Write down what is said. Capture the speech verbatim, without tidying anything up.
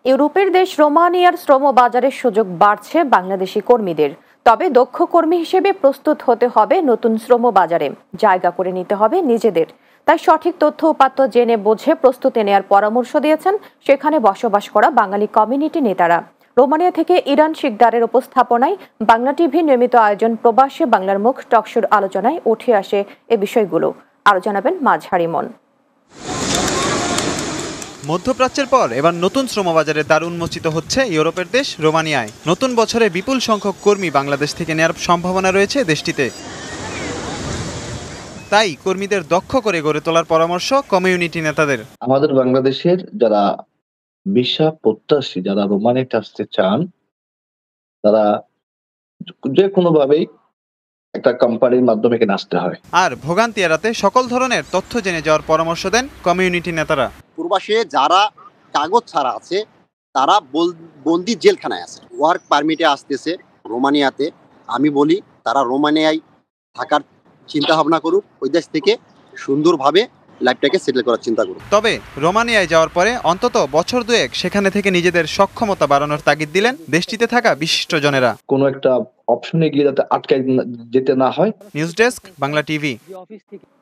ইউরোপের দেশ রোমানিয়ার শ্রম বাজারের সুযোগ বাড়ছে বাংলাদেশি কর্মীদের। তবে দক্ষ কর্মী হিসেবে প্রস্তুত হতে হবে নতুন শ্রম বাজারে, জায়গা করে নিতে হবে নিজেদের। তাই সঠিক তথ্য উপাত্ত জেনে বুঝে প্রস্তুতি নেওয়ার পরামর্শ দিয়েছেন সেখানে বসবাস করা বাঙালি কমিউনিটি নেতারা। রোমানিয়া থেকে ইরান শিকদারের উপস্থাপনায় বাংলা টিভি নিয়মিত আয়োজন প্রবাসী বাংলার মুখ টকশোর আলোচনায় উঠে আসে এ বিষয়গুলো। আরো জানাবেন মাঝহারি মন। মধ্যপ্রাচ্যের পর এবার নতুন শ্রমবাজারে দ্বার উন্মোচিত হচ্ছে ইউরোপের দেশ রোমানিয়ায়। নতুন বছরে বিপুল সংখ্যক কর্মী বাংলাদেশ থেকে নেওয়ার সম্ভাবনা রয়েছে দেশটিতে। তাই কর্মীদের দক্ষ করে গড়ে তোলার পরামর্শ কমিউনিটি নেতাদের। আমাদের বাংলাদেশের যারা ভিসা প্রত্যাশী, যারা রোমানিয়াতে আসতে চান, তারা যে কোনো ভাবেই একটা কোম্পানির মাধ্যমে এখানে আসতে হয়। আর ভোগান্তি এড়াতে সকল ধরনের তথ্য জেনে যাওয়ার পরামর্শ দেন কমিউনিটি নেতারা। প্রবাসে যারা কাগজ ছাড়া আছে তারা বন্দি জেলখানায় আছে, ওয়ার্ক পারমিটে আসতেছে রোমানিয়াতে। আমি বলি তারা রোমানিয়ায় থাকার চিন্তা ভাবনা করুক, ওই দেশ থেকে সুন্দরভাবে লাইফটাকে সেটেল করার চিন্তা করুক। তবে রোমানিয়ায় যাওয়ার পরে অন্তত বছর দুয়েক সেখানে থেকে নিজেদের সক্ষমতা বাড়ানোর তাগিদ দিলেন দেশটিতে থাকা বিশিষ্টজনেরা। কোনো একটা অপশনে গিয়ে যাতে আটকায় যেতে না হয়। News desk, Bangla TV.